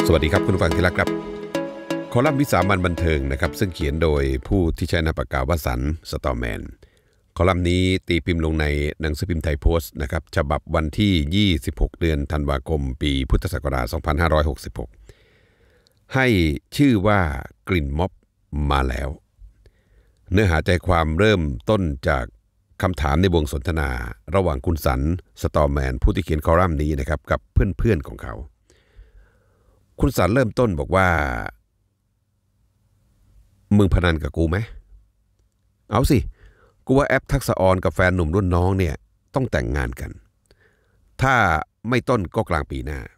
วัสดีครับคุณผู้ฟังที่รักครับคอลัมน์วิสามัญบันเทิงนะครับซึ่งเขียนโดยผู้ที่ใช้นามปากกาวสันต์สตอร์แมนคอลัมน์นี้ตีพิมพ์ลงในหนังสือพิมพ์ไทยโพสต์นะครับฉบับวันที่26เดือนธันวาคมปีพุทธศักราช2566ให้ชื่อว่ากลิ่นม็อบมาแล้วเนื้อหาใจความเริ่มต้นจากคำถามในวงสนทนาระหว่างคุณสันสตอร์แมนผู้ที่เขียนคอลัมน์นี้นะครับกับเพื่อนๆของเขาคุณสันเริ่มต้นบอกว่ามึงพนันกับกูไหมเอาสิกูว่าแอปทักษะออนกับแฟนหนุ่มรุ่นน้องเนี่ยต้องแต่งงานกันถ้าไม่ต้นก็กลางปีหน้า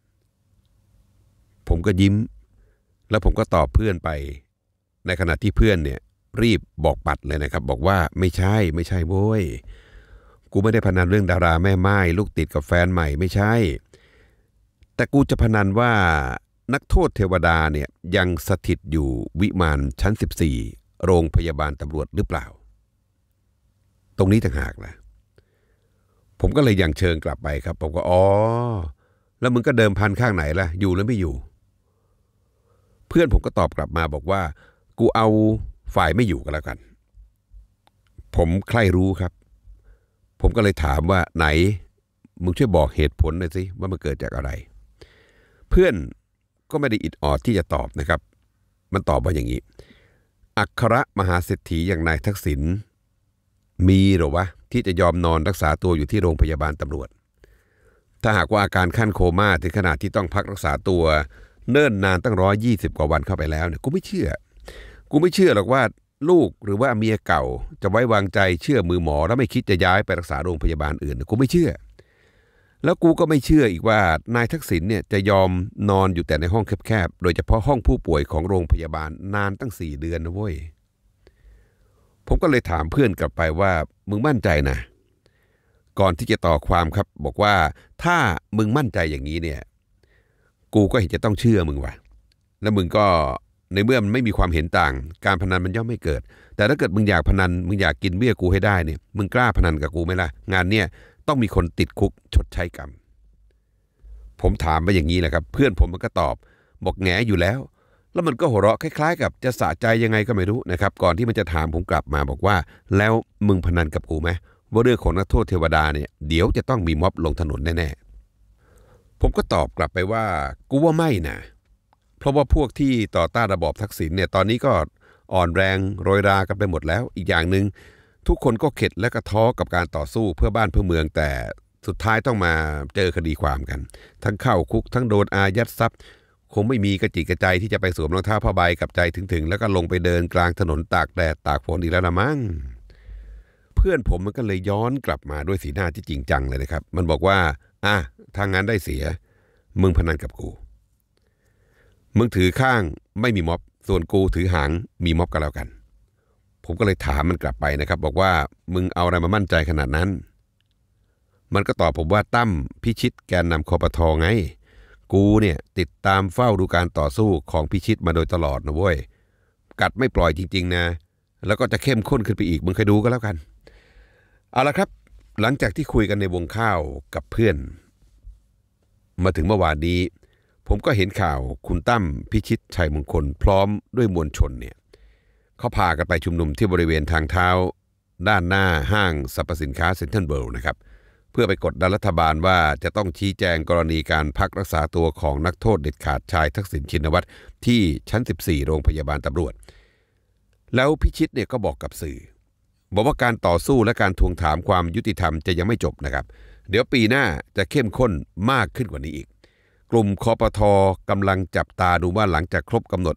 ผมก็ยิ้มแล้วผมก็ตอบเพื่อนไปในขณะที่เพื่อนเนี่ยรีบบอกปัดเลยนะครับบอกว่าไม่ใช่โว้ยกูไม่ได้พนันเรื่องดาราแม่ไม้ลูกติดกับแฟนใหม่ไม่ใช่แต่กูจะพนันว่านักโทษเทวดาเนี่ยยังสถิตอยู่วิมานชั้น14โรงพยาบาลตำรวจหรือเปล่าตรงนี้ต่างหากล่ะผมก็เลยยังเชิงกลับไปครับผมก็แล้วมึงก็เดิมพันข้างไหนล่ะอยู่หรือไม่อยู่เพื่อนผมก็ตอบกลับมาบอกว่ากูเอาฝ่ายไม่อยู่กันแล้วกันผมใคร่รู้ครับผมก็เลยถามว่าไหนมึงช่วยบอกเหตุผลหน่อยสิว่ามันเกิดจากอะไรเพื่อนก็ไม่ได้อิดออดที่จะตอบนะครับมันตอบว่าอย่างนี้อัครมหาเศรษฐีอย่างนายทักษิณมีหรือวะที่จะยอมนอนรักษาตัวอยู่ที่โรงพยาบาลตำรวจถ้าหากว่าอาการขั้นโคม่าถึงขนาดที่ต้องพักรักษาตัวเนิ่นนานตั้ง120กว่าวันเข้าไปแล้วเนี่ยกูไม่เชื่อหรอกว่าลูกหรือว่าเมียเก่าจะไว้วางใจเชื่อมือหมอแล้วไม่คิดจะย้ายไปรักษาโรงพยาบาลอื่นกูไม่เชื่อแล้วกูก็ไม่เชื่ออีกว่านายทักษิณเนี่ยจะยอมนอนอยู่แต่ในห้องแคบๆโดยเฉพาะห้องผู้ป่วยของโรงพยาบาลนานตั้ง4 เดือนนะเว้ยผมก็เลยถามเพื่อนกลับไปว่ามึงมั่นใจนะก่อนที่จะต่อความครับบอกว่าถ้ามึงมั่นใจอย่างนี้เนี่ยกูก็เห็นจะต้องเชื่อมึงว่ะแล้วมึงก็ในเมื่อมันไม่มีความเห็นต่างการพนันมันย่อมไม่เกิดแต่ถ้าเกิดมึงอยากพนันมึงอยากกินเบี้ยกูให้ได้เนี่ยมึงกล้าพนันกับกูไหมล่ะงานเนี่ยต้องมีคนติดคุกชดใช้กรรมผมถามไปอย่างนี้แหละครับเพื่อนผมมันก็ตอบบอกแงอยู่แล้วมันก็หัวเราะคล้ายๆกับจะสะใจยังไงก็ไม่รู้นะครับก่อนที่มันจะถามผมกลับมาบอกว่าแล้วมึงพนันกับกูไหมว่าเรื่องของนักโทษเทวดาเนี่ยเดี๋ยวจะต้องมีม็อบลงถนนแน่ๆผมก็ตอบกลับไปว่ากูว่าไม่นะเพราะว่าพวกที่ต่อต้านระบอบทักษิณเนี่ยตอนนี้ก็อ่อนแรงโรยรากันไปหมดแล้วอีกอย่างนึงทุกคนก็เข็ดและกระท้อกับการต่อสู้เพื่อบ้านเพื่อเมืองแต่สุดท้ายต้องมาเจอคดีความกันทั้งเข้าคุกทั้งโดนอายัดทรัพย์คงไม่มีกระจิกกระใจที่จะไปสวมรองเท้าผ้าใบกับใจถึงแล้วก็ลงไปเดินกลางถนนตากแดดตากฝนอีกแล้วละมั้งเพื่อนผมมันก็เลยย้อนกลับมาด้วยสีหน้าที่จริงจังเลยนะครับมันบอกว่าถ้างั้นได้เสียมึงพนันกับกูมึงถือข้างไม่มีม็อบส่วนกูถือหางมีม็อบกันแล้วกันผมก็เลยถามมันกลับไปนะครับบอกว่ามึงเอาอะไรมามั่นใจขนาดนั้นมันก็ตอบผมว่าตั้มพิชิตแกนนำคปท.ไงกูเนี่ยติดตามเฝ้าดูการต่อสู้ของพิชิตมาโดยตลอดนะเว้ยกัดไม่ปล่อยจริงๆนะแล้วก็จะเข้มข้นขึ้นไปอีกมึงเคยดูก็แล้วกันเอาละครับหลังจากที่คุยกันในวงข้าวกับเพื่อนมาถึงเมื่อวานนี้ผมก็เห็นข่าวคุณตั้มพิชิตชัยมงคลพร้อมด้วยมวลชนเนี่ยเขาพากันไปชุมนุมที่บริเวณทางเท้าด้านหน้าห้างสรรพสินค้าเซ็นทรัลเวิลด์นะครับเพื่อไปกดดันรัฐบาลว่าจะต้องชี้แจงกรณีการพักรักษาตัวของนักโทษเด็ดขาดชายทักษิณชินวัตรที่ชั้น14โรงพยาบาลตำรวจแล้วพิชิตเนี่ยก็บอกกับสื่อบอกว่าการต่อสู้และการทวงถามความยุติธรรมจะยังไม่จบนะครับเดี๋ยวปีหน้าจะเข้มข้นมากขึ้นกว่านี้อีกกลุ่มคปท.กำลังจับตาดูว่าหลังจากครบกำหนด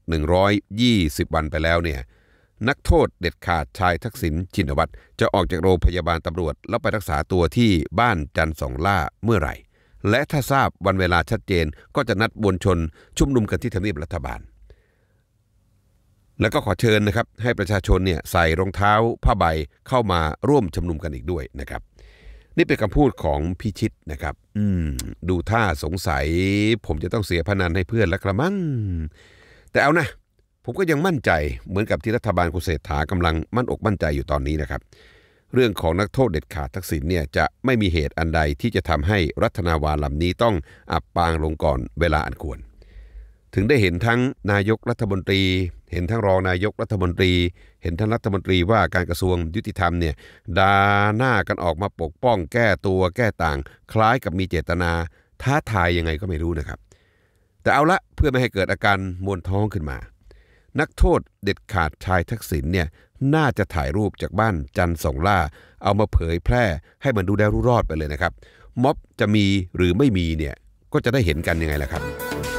120วันไปแล้วเนี่ยนักโทษเด็ดขาดชายทักษิณชินวัตรจะออกจากโรงพยาบาลตำรวจแล้วไปรักษาตัวที่บ้านจันทร์สองล่าเมื่อไหร่และถ้าทราบวันเวลาชัดเจนก็จะนัดมวลชนชุมนุมกันที่ทำเนียบรัฐบาลแล้วก็ขอเชิญนะครับให้ประชาชนเนี่ยใส่รองเท้าผ้าใบเข้ามาร่วมชุมนุมกันอีกด้วยนะครับนี่เป็นคำพูดของพิชิตนะครับดูท่าสงสัยผมจะต้องเสียพนันให้เพื่อนแล้วกระมังแต่เอานะผมก็ยังมั่นใจเหมือนกับที่รัฐบาลคุณเศรษฐากำลังมั่นอกมั่นใจอยู่ตอนนี้นะครับเรื่องของนักโทษเด็ดขาดทักษิณเนี่ยจะไม่มีเหตุอันใดที่จะทำให้รัฐนาวาลำนี้ต้องอับปางลงก่อนเวลาอันควรถึงได้เห็นทั้งนายกรัฐมนตรีเห็นทั้งรองนายกรัฐมนตรีเห็นทั้งรัฐมนตรีว่าการกระทรวงยุติธรรมเนี่ยด่าหน้ากันออกมาปกป้องแก้ตัวแก้ต่างคล้ายกับมีเจตนาท้าทายยังไงก็ไม่รู้นะครับแต่เอาละเพื่อไม่ให้เกิดอาการมวนท้องขึ้นมานักโทษเด็ดขาดชายทักษิณเนี่ยน่าจะถ่ายรูปจากบ้านจันทร์สองล่าเอามาเผยแพร่ให้มันดูได้รู้รอดไปเลยนะครับม็อบจะมีหรือไม่มีเนี่ยก็จะได้เห็นกันยังไงล่ะครับ